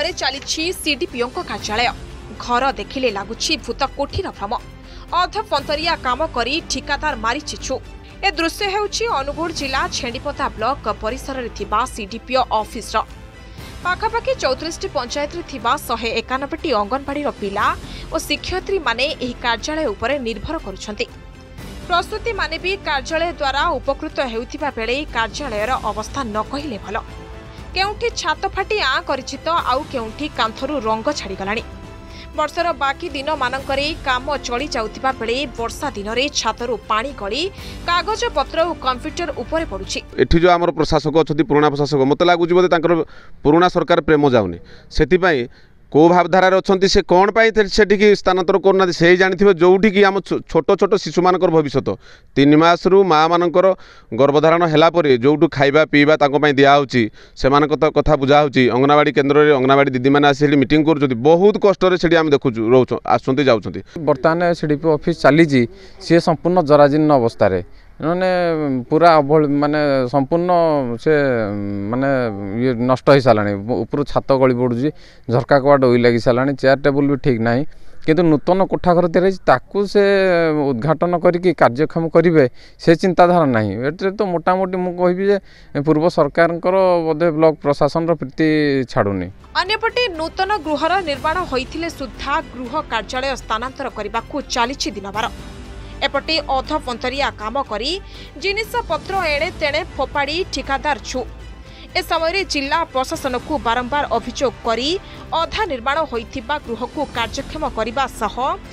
तले चली सीडीपीओ कार्यालय घर देखिले लगुच भूत कोठीर भ्रम अधपंतरिया काम करी ठिकादार मारी चिछु। ए दृश्य हेउछि अनुगुल जिला छेंडीपदा ब्लॉक परिसर रे थिबा सीडीपीओ ऑफिस रो पाखापाखि 34 पंचायत रे थिबा 191 अंगनवाड़ी पिला और शिक्षयित्री माने एही कार्यालय उपरे निर्भर करुछंती। प्रस्तुति माने भी कार्यालय द्वारा उपकृत हेउथिबा बेले कार्यालयर अवस्था न कहिले भलो। केउठी छात फाटी आ करिछि त आउ केउठी कांथरु रंग छाड़ी गलानी। वर्षर बाकी दिन मानकरे काम चली जाउथिबा बेले वर्षा दिन रे छातरु पानी गली कागज पत्र और कंप्यूटर ऊपर पड़ुछि। एठी जो हमर प्रशासक अछथि पुराना प्रशासक मते लागुछि बोले तांकर पुराना सरकार प्रेम जाउनी सेति पई को भावधारा अच्छा से कौन पाई से स्थानांतर करना से जानी जोठी कि आम छोट छोट शिशु मान भविष्य 3 मास रु माँ मानकर गर्भधारण है जो खाଇବା पीवा दिखाई से कथा बुझा अंगनवाड़ी केन्द्र में अंगनवाड़ी दीदी मैंने आसी मीटिंग कर बहुत कष्ट से आम देखु रोच आसुँच जाऊँच। बर्तमान सीडीपीओ ऑफिस चली सी संपूर्ण जराजीर्ण अवस्था माने पूरा माने संपूर्ण से माने ये नष्ट हो सारा ऊपर छात गली पड़ुची झरका कबाट ओई लगी सारा चेयर टेबुल भी ठीक ना किंतु नूतन कोठाघर तैयारी से उद्घाटन करके कार्यक्षम करेंगे से चिंताधारा ना ये तो मोटामोटी मुझे पूर्व सरकार बोधे ब्लॉक प्रशासन प्रीति छाड़ुनी। अन्यपटे नूतन गृहर निर्माण होइथिले सुद्धा गृह कार्यालय स्थानांतर करने को चली दिन बार एपटे अधपंतरिया काम करी जिनिस पत्र एणे तेणे फोपाड़ी ठिकादार छु। ए समय जिला प्रशासन को बारंबार अभियोग करी अधा निर्माण होइथिबा गृह को कार्यक्षम करबा सह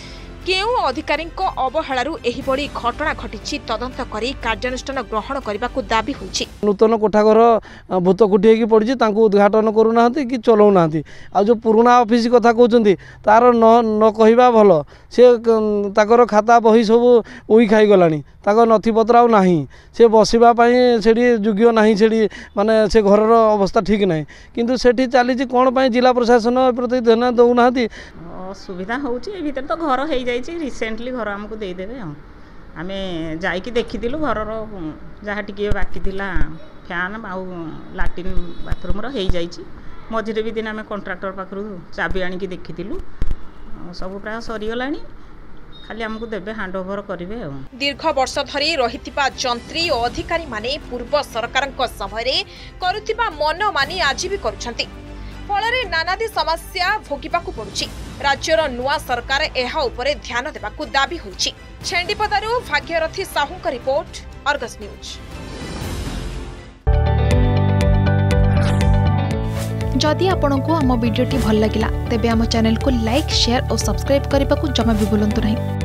केउ अधिकारी अवहेलारू एही बड़ी घटना घटी तदंत करी कार्यानुष्ठान ग्रहण करने को दाबी होइछि। नूतन कोठाघर भूत कुटी पड़ी उद्घाटन करूना कि चलाऊना आ जो पुराना ऑफिस कथा कहते तार न कहवा भल सी ताकर खाता बही सब उई खाई गलानी नथिपत्र आउ नाही से बसवाई से योग्य नाही से माने से घर अवस्था ठीक ना किंतु सेठी चली कौन पाई जिला प्रशासन प्रति ध्यान दौना सुविधा होउची भीतर तो घर हो जाइए रिसेंटली घर आमको देदेवे आम जाइए देखीलु घर जहाँ टी बाकी थिला फैन आउ लाट्रिन बाथरूम हो जाइए मझे भी दिन आम कंट्राक्टर पाखु चाबी आणिकी देखीलु सब प्राय सरीगला खाली आमको देबे हैंड ओवर करेंगे। दीर्घ वर्ष धरी रहितिबा जंत्री और अधिकारी माने पूर्व सरकार समय करुतिबा मन मानी आज भी करुछंती फलरे नानादी समस्या भोगिबाकू पड़ुछि। राज्यर नुआ सरकार एहा उपरे ध्यान देबाकू दाबी होइछि। छेंडीपदारू भाग्यरथी साहूंका रिपोर्ट अर्गस न्यूज। जदि आपंक आम भिडी भल लगा तेब आम चैनल को लाइक शेयर और सब्सक्राइब करने को जमा भी भूलु नहीं।